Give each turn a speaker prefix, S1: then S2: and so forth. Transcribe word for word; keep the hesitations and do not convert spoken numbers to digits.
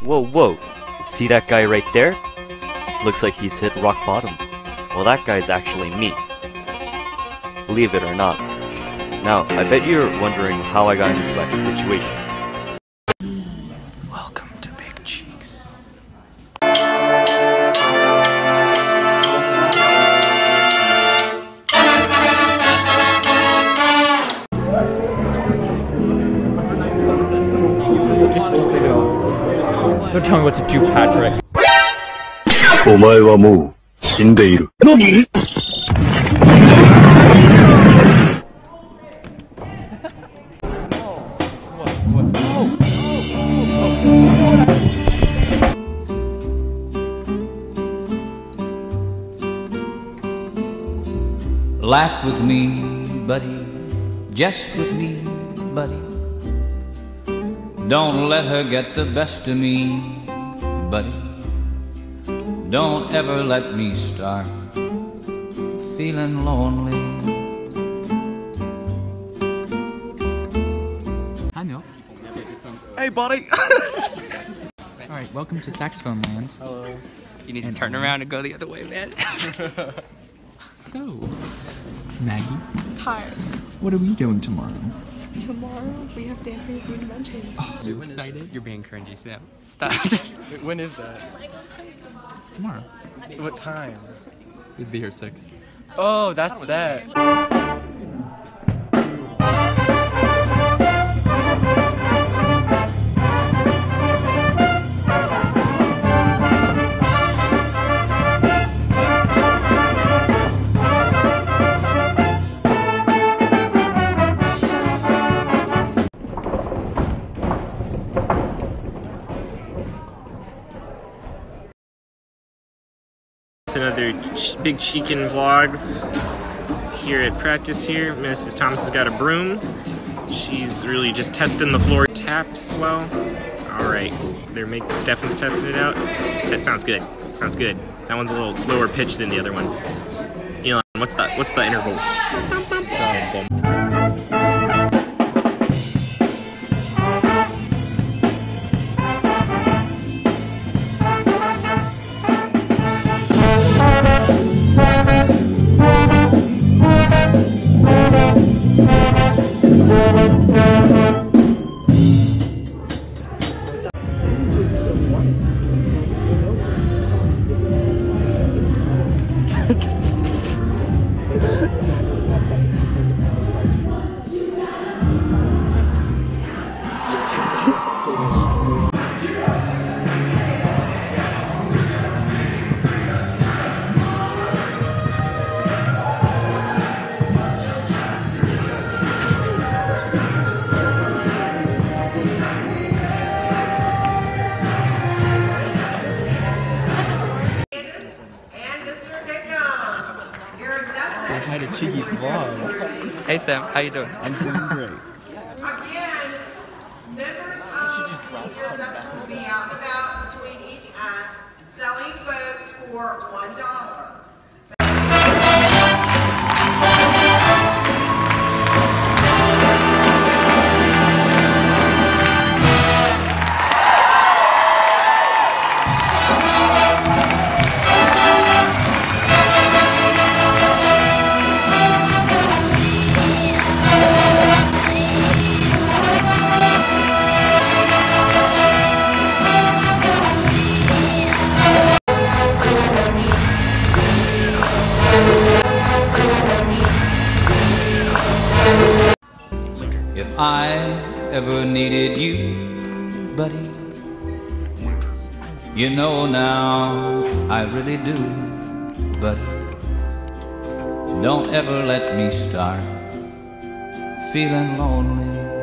S1: Whoa, whoa. See that guy right there? Looks like he's hit rock bottom. Well, that guy's actually me. Believe it or not. Now, I bet you're wondering how I got in this wacky situation.
S2: Welcome to Big Cheeks. Just, just leave it all. Don't tell me what to do, Patrick.
S3: お前はもう死んでいる。何?
S4: Laugh with me, buddy, jest with me, buddy. Don't let her get the best of me, buddy. Don't ever let me start feeling lonely.
S5: Hi, Neil.
S2: Hey, buddy.
S5: All right, welcome to Saxophone Land.
S2: Hello.
S6: You need to turn around and go the other way, man.
S5: So, Maggie.
S7: Hi.
S5: What are we doing tomorrow?
S7: Tomorrow we have Dancing with New Dimensions.
S5: Oh, you excited?
S6: You're being cringy, Sam. Stop.
S2: Wait, when is that?
S5: It's tomorrow.
S2: What time?
S5: We'll be here at six.
S2: Oh, that's that.
S8: Another ch big Chicken Vlogs here at practice here. Missus Thomas has got a broom. She's really just testing the floor taps well. Alright, they're making Stefan's testing it out. Test sounds good. Sounds good. That one's a little lower pitch than the other one. Elon, what's the what's the interval?
S5: Say hi to Cheeky Vlogs.
S6: Hey, Sam. How you doing?
S5: I'm doing great.
S9: Again, members of the Justice will be out and about between each act, selling votes for one dollar.
S4: If I ever needed you, buddy, you know now I really do, buddy. Don't ever let me start feeling lonely.